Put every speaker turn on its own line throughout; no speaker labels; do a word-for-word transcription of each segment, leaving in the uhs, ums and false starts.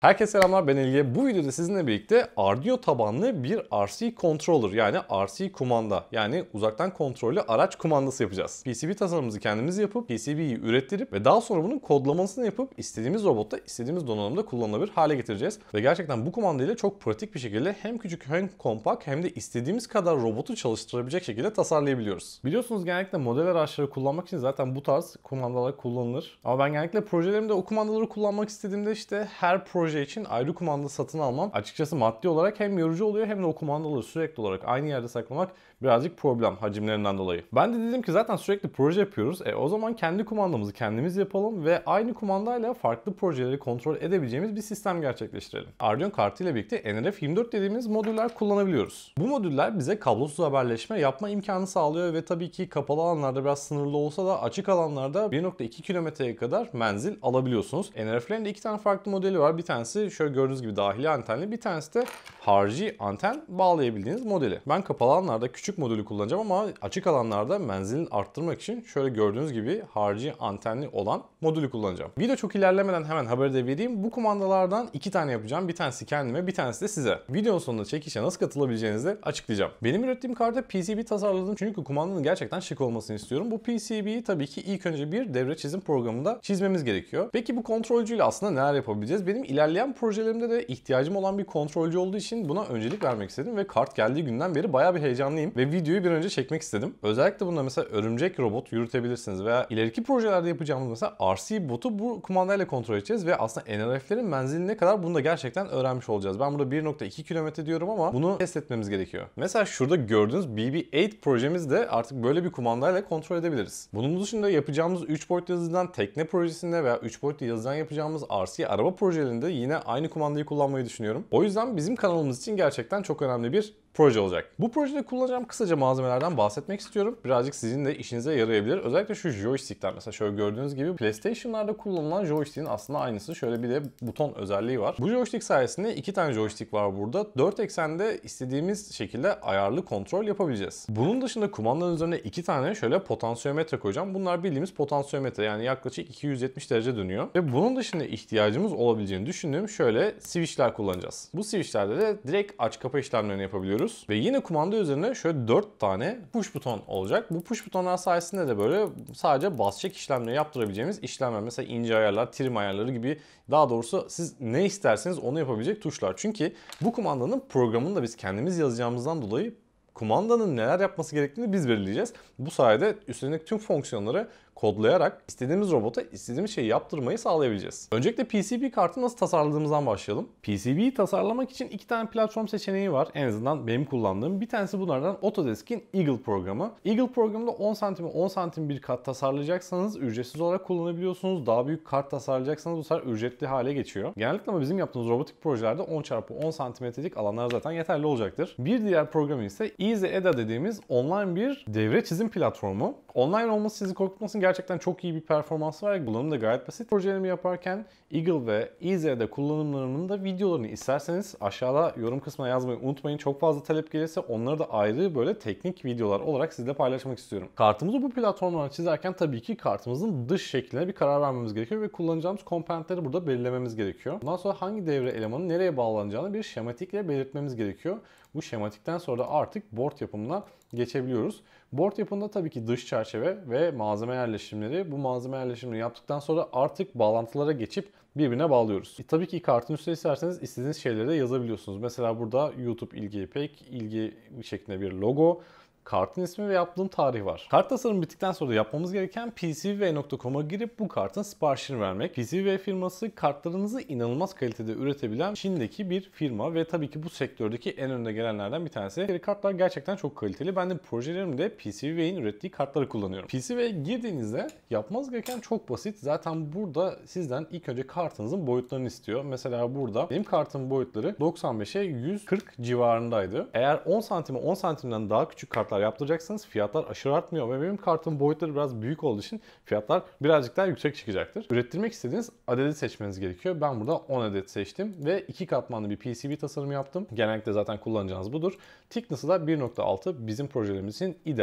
Herkese selamlar, ben Elge. Bu videoda sizinle birlikte Arduino tabanlı bir R C controller yani R C kumanda yani uzaktan kontrollü araç kumandası yapacağız. P C B tasarımımızı kendimiz yapıp P C B'yi ürettirip ve daha sonra bunun kodlamasını yapıp istediğimiz robotta istediğimiz donanımda kullanılabilir hale getireceğiz. Ve gerçekten bu kumandayla çok pratik bir şekilde hem küçük hem kompakt hem de istediğimiz kadar robotu çalıştırabilecek şekilde tasarlayabiliyoruz. Biliyorsunuz genellikle model araçları kullanmak için zaten bu tarz kumandalar kullanılır. Ama ben genellikle projelerimde o kumandaları kullanmak istediğimde işte her proje için ayrı kumanda satın almam açıkçası maddi olarak hem yorucu oluyor hem de o kumandaları sürekli olarak aynı yerde saklamak birazcık problem hacimlerinden dolayı. Ben de dedim ki zaten sürekli proje yapıyoruz. E o zaman kendi kumandamızı kendimiz yapalım ve aynı kumandayla farklı projeleri kontrol edebileceğimiz bir sistem gerçekleştirelim. Arduino kartı ile birlikte N R F yirmi dört dediğimiz modüller kullanabiliyoruz. Bu modüller bize kablosuz haberleşme yapma imkanı sağlıyor ve tabii ki kapalı alanlarda biraz sınırlı olsa da açık alanlarda bir nokta iki kilometreye kadar menzil alabiliyorsunuz. N R F'lerin de iki tane farklı modeli var. Bir tanesi şöyle gördüğünüz gibi dahili antenli, bir tanesi de harici anten bağlayabildiğiniz modeli. Ben kapalı alanlarda küçük modülü kullanacağım ama açık alanlarda menzilini arttırmak için şöyle gördüğünüz gibi harici antenli olan modülü kullanacağım. Video çok ilerlemeden hemen haberi de vereyim. Bu kumandalardan iki tane yapacağım. Bir tanesi kendime, bir tanesi de size. Videonun sonunda çekişe nasıl katılabileceğinizi de açıklayacağım. Benim ürettiğim karta P C B tasarladım çünkü kumandanın gerçekten şık olmasını istiyorum. Bu P C B'yi tabii ki ilk önce bir devre çizim programında çizmemiz gerekiyor. Peki bu kontrolcüyle aslında neler yapabileceğiz? Benim ilerleyen projelerimde de ihtiyacım olan bir kontrolcü olduğu için buna öncelik vermek istedim ve kart geldiği günden beri bayağı bir heyecanlıyım ve videoyu bir önce çekmek istedim. Özellikle bunda mesela örümcek robot yürütebilirsiniz veya ileriki projelerde yapacağımız mesela R C botu bu kumandayla kontrol edeceğiz ve aslında N R F'lerin menzili ne kadar bunu da gerçekten öğrenmiş olacağız. Ben burada bir nokta iki kilometre diyorum ama bunu test etmemiz gerekiyor. Mesela şurada gördüğünüz B B sekiz projemiz de artık böyle bir kumandayla kontrol edebiliriz. Bunun dışında yapacağımız üç boyutlu yazıcıdan tekne projesinde veya üç boyutlu yazıcıdan yapacağımız R C araba projelerinde yine aynı kumandayı kullanmayı düşünüyorum. O yüzden bizim kanalımız için gerçekten çok önemli bir proje olacak. Bu projede kullanacağım kısaca malzemelerden bahsetmek istiyorum. Birazcık sizin de işinize yarayabilir. Özellikle şu joystickler mesela şöyle gördüğünüz gibi PlayStation'larda kullanılan joystick'in aslında aynısı. Şöyle bir de buton özelliği var. Bu joystick sayesinde iki tane joystick var burada. dört eksende istediğimiz şekilde ayarlı kontrol yapabileceğiz. Bunun dışında kumandanın üzerine iki tane şöyle potansiyometre koyacağım. Bunlar bildiğimiz potansiyometre yani yaklaşık iki yüz yetmiş derece dönüyor. Ve bunun dışında ihtiyacımız olabileceğini düşündüğüm şöyle switchler kullanacağız. Bu switchlerde de direkt aç kapa işlemlerini yapabiliyoruz. Ve yine kumanda üzerine şöyle dört tane push buton olacak. Bu push butonlar sayesinde de böyle sadece bas çek işlemleri yaptırabileceğimiz işlemler. Mesela ince ayarlar, trim ayarları gibi daha doğrusu siz ne isterseniz onu yapabilecek tuşlar. Çünkü bu kumandanın programını da biz kendimiz yazacağımızdan dolayı kumandanın neler yapması gerektiğini biz belirleyeceğiz. Bu sayede üstündeki tüm fonksiyonları kodlayarak istediğimiz robota istediğimiz şeyi yaptırmayı sağlayabileceğiz. Öncelikle P C B kartı nasıl tasarladığımızdan başlayalım. P C B'yi tasarlamak için iki tane platform seçeneği var. En azından benim kullandığım. Bir tanesi bunlardan Autodesk'in Eagle programı. Eagle programında on santim on santim bir kart tasarlayacaksanız ücretsiz olarak kullanabiliyorsunuz. Daha büyük kart tasarlayacaksanız bu sefer ücretli hale geçiyor. Genellikle ama bizim yaptığımız robotik projelerde on çarpı on santimetrelik alanlar zaten yeterli olacaktır. Bir diğer programı ise EasyEDA dediğimiz online bir devre çizim platformu. Online olması sizi korkutmasın, gerçekten çok iyi bir performansı var. Kullanımı da gayet basit. Projelerimi yaparken Eagle ve EasyEDA kullanımlarının da videolarını isterseniz aşağıda yorum kısmına yazmayı unutmayın. Çok fazla talep gelirse onları da ayrı böyle teknik videolar olarak sizle paylaşmak istiyorum. Kartımızı bu platformlara çizerken tabii ki kartımızın dış şekline bir karar vermemiz gerekiyor ve kullanacağımız komponentleri burada belirlememiz gerekiyor. Bundan sonra hangi devre elemanı nereye bağlanacağını bir şematikle belirtmemiz gerekiyor. Bu şematikten sonra da artık board yapımına geçebiliyoruz. Board yapımında tabii ki dış çerçeve ve malzeme yerleşimleri. Bu malzeme yerleşimini yaptıktan sonra artık bağlantılara geçip birbirine bağlıyoruz. E, tabii ki kartın üstüne isterseniz istediğiniz şeyleri de yazabiliyorsunuz. Mesela burada YouTube ilgi ipek, ilgi şeklinde bir logo, kartın ismi ve yaptığım tarih var. Kart tasarımı bittikten sonra yapmamız gereken P C B W nokta com'a girip bu kartın siparişini vermek. P C B W firması kartlarınızı inanılmaz kalitede üretebilen Çin'deki bir firma ve tabii ki bu sektördeki en önde gelenlerden bir tanesi. Kartlar gerçekten çok kaliteli. Ben de projelerimde P C B W'nin ürettiği kartları kullanıyorum. P C B W'ye girdiğinizde yapmanız gereken çok basit. Zaten burada sizden ilk önce kartınızın boyutlarını istiyor. Mesela burada benim kartımın boyutları doksan beşe yüz kırk civarındaydı. Eğer on santime on santimden daha küçük kartlar yaptıracaksanız fiyatlar aşırı artmıyor ve benim kartımın boyutları biraz büyük olduğu için fiyatlar birazcık daha yüksek çıkacaktır. Ürettirmek istediğiniz adedi seçmeniz gerekiyor. Ben burada on adet seçtim ve iki katmanlı bir P C B tasarımı yaptım. Genellikle zaten kullanacağınız budur. Thickness'ı da bir nokta altı bizim projelerimiz için ideal.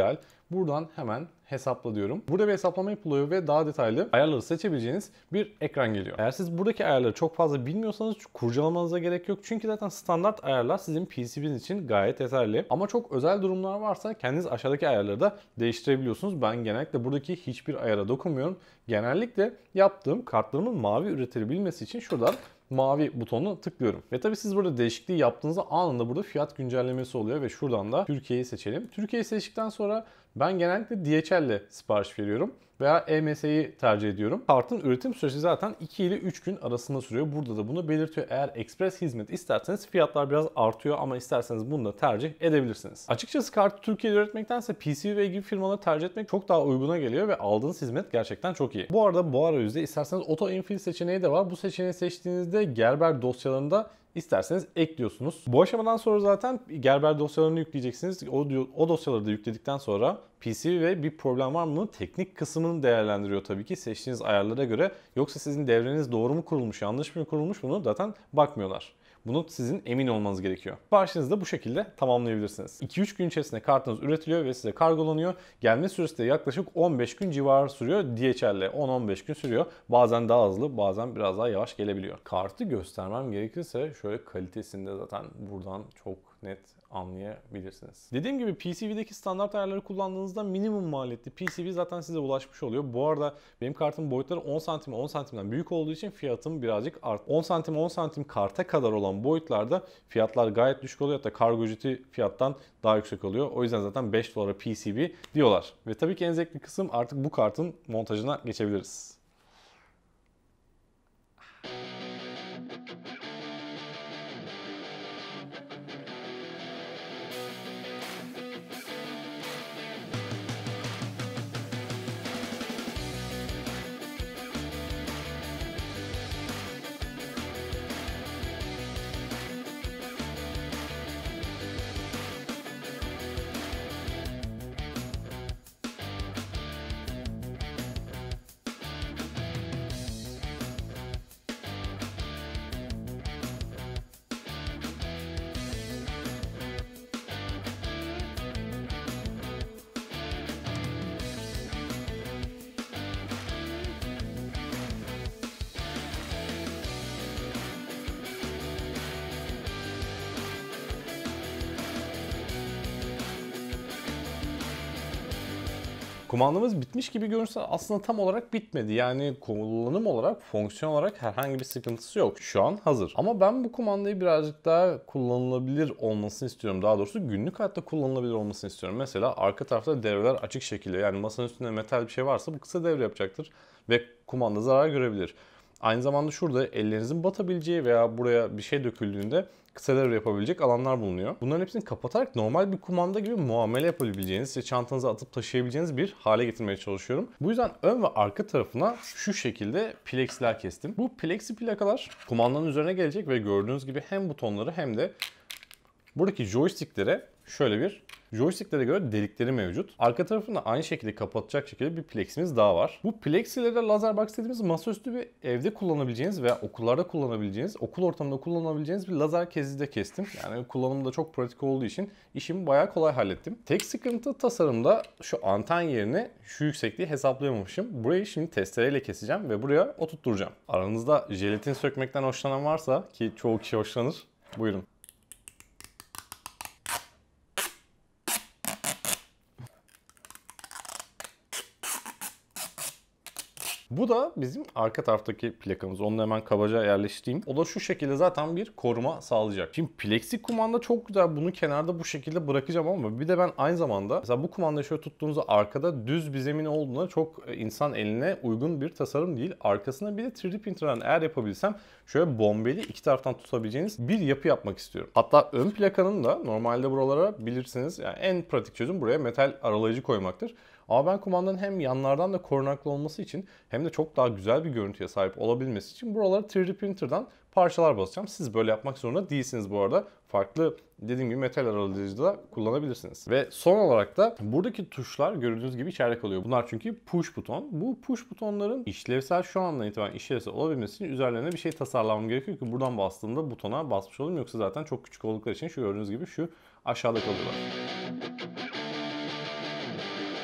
Buradan hemen hesapla diyorum. Burada bir hesaplama yapılıyor ve daha detaylı ayarları seçebileceğiniz bir ekran geliyor. Eğer siz buradaki ayarları çok fazla bilmiyorsanız kurcalamanıza gerek yok. Çünkü zaten standart ayarlar sizin P C B'niz için gayet yeterli. Ama çok özel durumlar varsa kendiniz aşağıdaki ayarları da değiştirebiliyorsunuz. Ben genellikle buradaki hiçbir ayara dokunmuyorum. Genellikle yaptığım kartlarımın mavi üretilebilmesi için şuradan mavi butonuna tıklıyorum. Ve tabii siz burada değişikliği yaptığınızda anında burada fiyat güncellemesi oluyor ve şuradan da Türkiye'yi seçelim. Türkiye'yi seçtikten sonra ben genellikle D H L ile sipariş veriyorum veya E M S'yi tercih ediyorum. Kartın üretim süresi zaten iki ile üç gün arasında sürüyor. Burada da bunu belirtiyor. Eğer ekspres hizmet isterseniz fiyatlar biraz artıyor ama isterseniz bunu da tercih edebilirsiniz. Açıkçası kartı Türkiye'de üretmektense P C B gibi firmaları tercih etmek çok daha uyguna geliyor ve aldığınız hizmet gerçekten çok iyi. Bu arada bu arayüzde isterseniz Auto Infill seçeneği de var. Bu seçeneği seçtiğinizde Gerber dosyalarında İsterseniz ekliyorsunuz. Bu aşamadan sonra zaten Gerber dosyalarını yükleyeceksiniz. O, o dosyaları da yükledikten sonra P C ve bir problem var mı? Teknik kısmını değerlendiriyor tabii ki seçtiğiniz ayarlara göre. Yoksa sizin devreniz doğru mu kurulmuş, yanlış mı kurulmuş bunu zaten bakmıyorlar. Bunu sizin emin olmanız gerekiyor. Siparişinizi de bu şekilde tamamlayabilirsiniz. iki üç gün içerisinde kartınız üretiliyor ve size kargolanıyor. Gelme süresi de yaklaşık on beş gün civarı sürüyor. D H L ile on on beş gün sürüyor. Bazen daha hızlı, bazen biraz daha yavaş gelebiliyor. Kartı göstermem gerekirse şöyle kalitesinde zaten buradan çok net anlayabilirsiniz. Dediğim gibi P C B'deki standart ayarları kullandığınızda minimum maliyetli P C B zaten size ulaşmış oluyor. Bu arada benim kartın boyutları on santim on santimden büyük olduğu için fiyatım birazcık arttı. on santim on santim karta kadar olan boyutlarda fiyatlar gayet düşük oluyor. Hatta kargo ücreti fiyattan daha yüksek oluyor. O yüzden zaten beş dolara P C B diyorlar. Ve tabii ki en zevkli kısım artık bu kartın montajına geçebiliriz. Kumandamız bitmiş gibi görünse aslında tam olarak bitmedi. Yani kullanım olarak, fonksiyon olarak herhangi bir sıkıntısı yok. Şu an hazır. Ama ben bu kumandayı birazcık daha kullanılabilir olmasını istiyorum. Daha doğrusu günlük hayatta kullanılabilir olmasını istiyorum. Mesela arka tarafta devreler açık şekilde. Yani masanın üstünde metal bir şey varsa bu kısa devre yapacaktır. Ve kumanda zarar görebilir. Aynı zamanda şurada ellerinizin batabileceği veya buraya bir şey döküldüğünde kısa devre yapabilecek alanlar bulunuyor. Bunların hepsini kapatarak normal bir kumanda gibi muamele yapabileceğiniz, işte çantanıza atıp taşıyabileceğiniz bir hale getirmeye çalışıyorum. Bu yüzden ön ve arka tarafına şu şekilde plexiler kestim. Bu plexi plakalar kumandanın üzerine gelecek ve gördüğünüz gibi hem butonları hem de buradaki joysticklere şöyle bir joysticklere göre delikleri mevcut. Arka tarafını da aynı şekilde kapatacak şekilde bir pleximiz daha var. Bu plexilere lazer box dediğimiz masaüstü bir evde kullanabileceğiniz veya okullarda kullanabileceğiniz, okul ortamında kullanabileceğiniz bir lazer kezi de kestim. Yani kullanımı da çok pratik olduğu için işimi bayağı kolay hallettim. Tek sıkıntı tasarımda şu anten yerine şu yüksekliği hesaplayamamışım. Burayı şimdi testereyle keseceğim ve buraya oturtturacağım. Aranızda jelatin sökmekten hoşlanan varsa, ki çoğu kişi hoşlanır, buyurun. Bu da bizim arka taraftaki plakamız. Onu da hemen kabaca yerleştireyim. O da şu şekilde zaten bir koruma sağlayacak. Şimdi plexi kumanda çok güzel. Bunu kenarda bu şekilde bırakacağım ama bir de ben aynı zamanda mesela bu kumandayı şöyle tuttuğunuzda arkada düz bir zemin olduğunda çok insan eline uygun bir tasarım değil. Arkasına bir de üç D printer'dan eğer yapabilsem şöyle bombeli iki taraftan tutabileceğiniz bir yapı yapmak istiyorum. Hatta ön plakanın da normalde buralara bilirsiniz yani en pratik çözüm buraya metal aralayıcı koymaktır. Ama ben kumandanın hem yanlardan da korunaklı olması için hem de çok daha güzel bir görüntüye sahip olabilmesi için buralara üç D printer'dan parçalar basacağım. Siz böyle yapmak zorunda değilsiniz bu arada. Farklı dediğim gibi metal aralayıcı da kullanabilirsiniz. Ve son olarak da buradaki tuşlar gördüğünüz gibi içeride kalıyor. Bunlar çünkü push buton. Bu push butonların işlevsel şu andan itibaren işlevsel olabilmesi için üzerlerine bir şey tasarlamam gerekiyor ki buradan bastığımda butona basmış olayım. Yoksa zaten çok küçük oldukları için şu gördüğünüz gibi şu aşağıda kalıyorlar.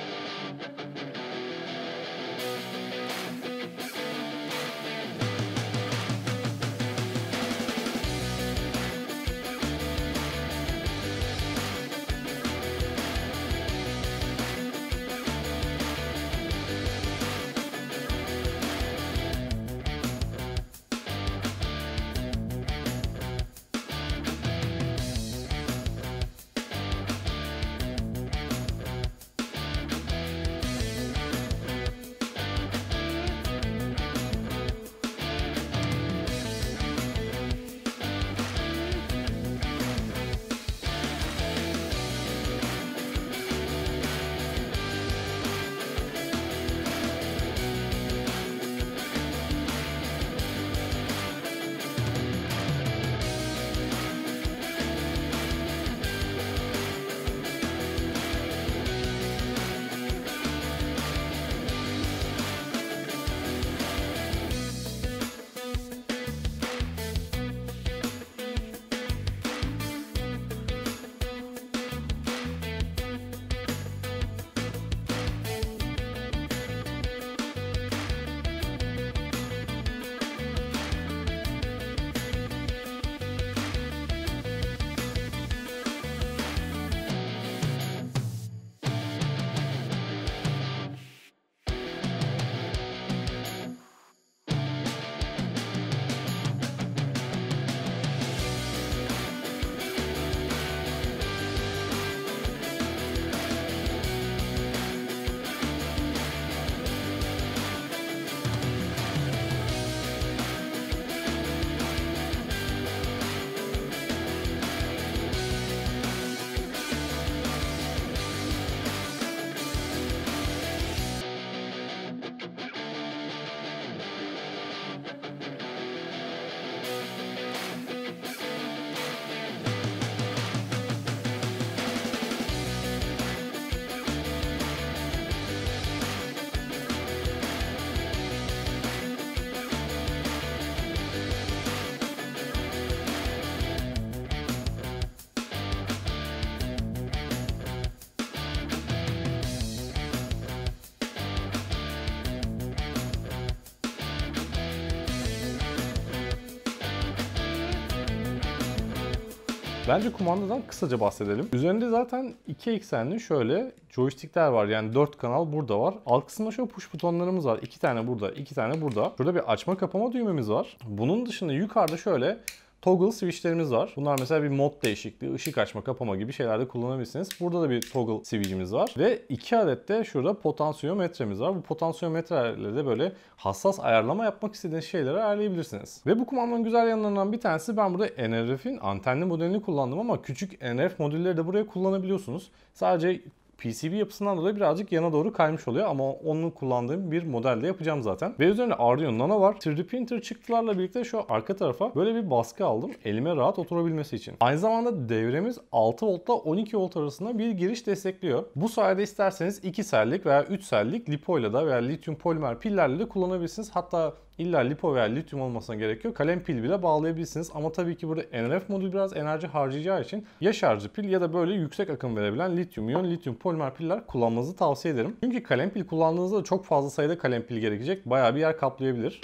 Bence kumandadan kısaca bahsedelim. Üzerinde zaten iki eksenli şöyle joystickler var. Yani dört kanal burada var. Alt kısmında şöyle push butonlarımız var. iki tane burada, iki tane burada. Şurada bir açma kapama düğmemiz var. Bunun dışında yukarıda şöyle toggle switchlerimiz var. Bunlar mesela bir mod değişikliği, ışık açma, kapama gibi şeylerde kullanabilirsiniz. Burada da bir toggle switch'imiz var. Ve iki adet de şurada potansiyometremiz var. Bu potansiyometrelerle de böyle hassas ayarlama yapmak istediğiniz şeyleri ayarlayabilirsiniz. Ve bu kumandanın güzel yanlarından bir tanesi, ben burada N R F'in antenli modelini kullandım ama küçük N R F modülleri de buraya kullanabiliyorsunuz. Sadece P C B yapısından dolayı birazcık yana doğru kaymış oluyor ama onu kullandığım bir modelde yapacağım zaten. Ve üzerinde Arduino Nano var. üç D printer çıktılarla birlikte şu arka tarafa böyle bir baskı aldım. Elime rahat oturabilmesi için. Aynı zamanda devremiz altı voltla on iki volt arasında bir giriş destekliyor. Bu sayede isterseniz iki sellik veya üç sellik lipoyla da veya lityum polimer pillerle de kullanabilirsiniz. Hatta İlla lipo veya lityum olmasına gerek yok. Kalem pil bile bağlayabilirsiniz. Ama tabii ki burada N R F modül biraz enerji harcayacağı için ya şarjı pil ya da böyle yüksek akım verebilen lityum iyon, lityum polimer piller kullanmanızı tavsiye ederim. Çünkü kalem pil kullandığınızda çok fazla sayıda kalem pil gerekecek. Bayağı bir yer kaplayabilir.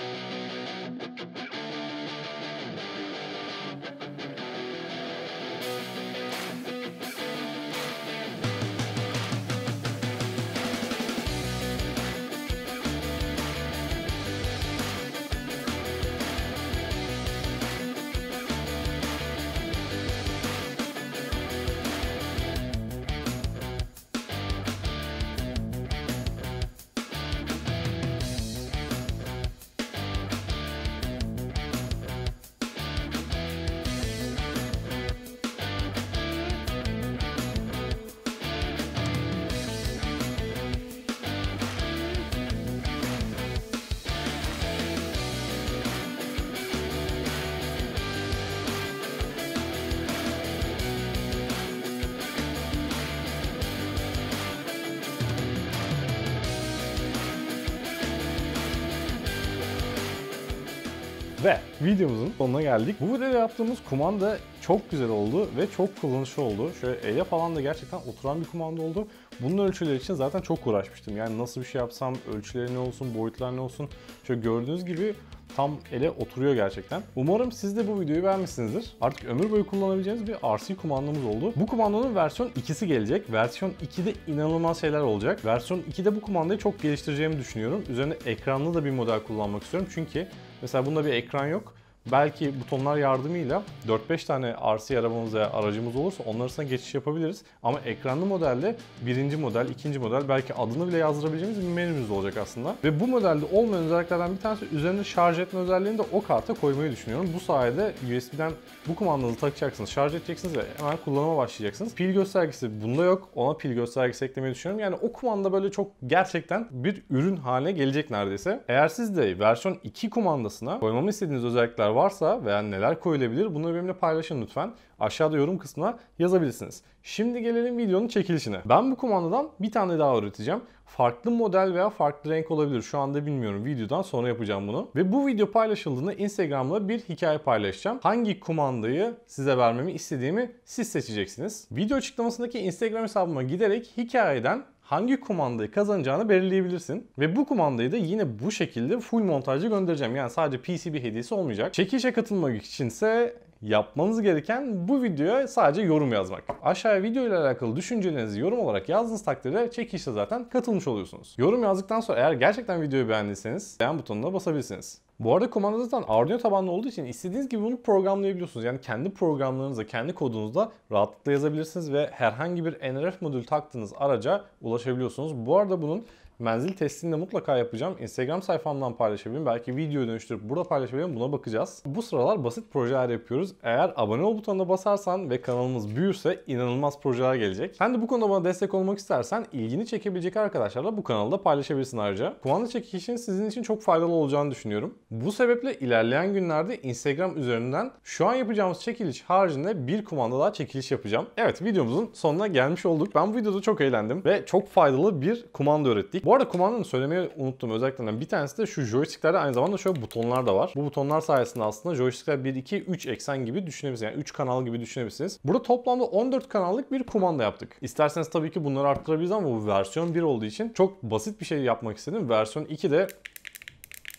Ve videomuzun sonuna geldik. Bu videoda yaptığımız kumanda çok güzel oldu ve çok kullanışlı oldu. Şöyle ele falan da gerçekten oturan bir kumanda oldu. Bunun ölçüleri için zaten çok uğraşmıştım. Yani nasıl bir şey yapsam, ölçüleri ne olsun, boyutlar ne olsun. Şöyle gördüğünüz gibi tam ele oturuyor gerçekten. Umarım siz de bu videoyu beğenmişsinizdir. Artık ömür boyu kullanabileceğiniz bir R C kumandamız oldu. Bu kumandanın versiyon ikisi gelecek. Versiyon ikide inanılmaz şeyler olacak. Versiyon ikide bu kumandayı çok geliştireceğimi düşünüyorum. Üzerine ekranlı da bir model kullanmak istiyorum. Çünkü mesela bunda bir ekran yok. Belki butonlar yardımıyla dört beş tane R C arabamız veya aracımız olursa onlar arasında geçiş yapabiliriz. Ama ekranlı modelde birinci model, ikinci model, belki adını bile yazdırabileceğimiz bir menümüz olacak aslında. Ve bu modelde olmayan özelliklerden bir tanesi üzerinde şarj etme özelliğini de o karta koymayı düşünüyorum. Bu sayede U S B'den bu kumandanızı takacaksınız, şarj edeceksiniz ve hemen kullanıma başlayacaksınız. Pil göstergesi bunda yok. Ona pil göstergesi eklemeyi düşünüyorum. Yani o kumanda böyle çok gerçekten bir ürün haline gelecek neredeyse. Eğer siz de versiyon iki kumandasına koymamı istediğiniz özellikler varsa veya neler koyulabilir, bunları benimle paylaşın lütfen. Aşağıda yorum kısmına yazabilirsiniz. Şimdi gelelim videonun çekilişine. Ben bu kumandadan bir tane daha üreteceğim. Farklı model veya farklı renk olabilir. Şu anda bilmiyorum. Videodan sonra yapacağım bunu. Ve bu video paylaşıldığında Instagram'da bir hikaye paylaşacağım. Hangi kumandayı size vermemi istediğimi siz seçeceksiniz. Video açıklamasındaki Instagram hesabıma giderek hikayeden hangi kumandayı kazanacağını belirleyebilirsin. Ve bu kumandayı da yine bu şekilde full montajlı göndereceğim. Yani sadece P C B hediyesi olmayacak. Çekilişe katılmak içinse yapmanız gereken bu videoya sadece yorum yazmak. Aşağıya video ile alakalı düşüncelerinizi yorum olarak yazdığınız takdirde çekilişe zaten katılmış oluyorsunuz. Yorum yazdıktan sonra eğer gerçekten videoyu beğendiyseniz beğen butonuna basabilirsiniz. Bu arada kumanda zaten Arduino tabanlı olduğu için istediğiniz gibi bunu programlayabiliyorsunuz. Yani kendi programlarınızda, kendi kodunuzda rahatlıkla yazabilirsiniz ve herhangi bir N R F modül taktığınız araca ulaşabiliyorsunuz. Bu arada bunun menzil testini de mutlaka yapacağım. Instagram sayfamdan paylaşabilirim. Belki videoyu dönüştürüp burada paylaşabilirim. Buna bakacağız. Bu sıralar basit projeler yapıyoruz. Eğer abone ol butonuna basarsan ve kanalımız büyürse inanılmaz projeler gelecek. Sen de bu konuda bana destek olmak istersen ilgini çekebilecek arkadaşlarla bu kanalda paylaşabilirsin ayrıca. Kumanda çekişinin sizin için çok faydalı olacağını düşünüyorum. Bu sebeple ilerleyen günlerde Instagram üzerinden şu an yapacağımız çekiliş haricinde bir kumanda daha çekiliş yapacağım. Evet, videomuzun sonuna gelmiş olduk. Ben bu videoda çok eğlendim ve çok faydalı bir kumanda öğrettik. Bu arada kumandanın söylemeyi unuttum özelliklerinden bir tanesi de şu joysticklerde aynı zamanda şöyle butonlar da var. Bu butonlar sayesinde aslında joystickler bir, iki, üç eksen gibi düşünebilirsiniz. Yani üç kanal gibi düşünebilirsiniz. Burada toplamda on dört kanallık bir kumanda yaptık. İsterseniz tabii ki bunları arttırabiliriz ama bu versiyon bir olduğu için çok basit bir şey yapmak istedim. Versiyon ikide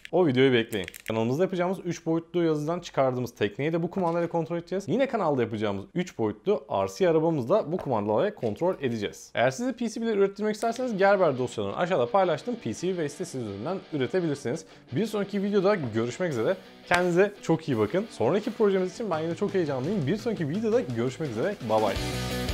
O videoyu bekleyin. Kanalımızda yapacağımız üç boyutlu yazıdan çıkardığımız tekneyi de bu kumandayla kontrol edeceğiz. Yine kanalda yapacağımız üç boyutlu R C arabamızı da bu kumandalarla kontrol edeceğiz. Eğer siz de P C B'leri ürettirmek isterseniz Gerber dosyalarını aşağıda paylaştım. P C B ve sitesi üzerinden üretebilirsiniz. Bir sonraki videoda görüşmek üzere. Kendinize çok iyi bakın. Sonraki projemiz için ben yine çok heyecanlıyım. Bir sonraki videoda görüşmek üzere. Bye bye.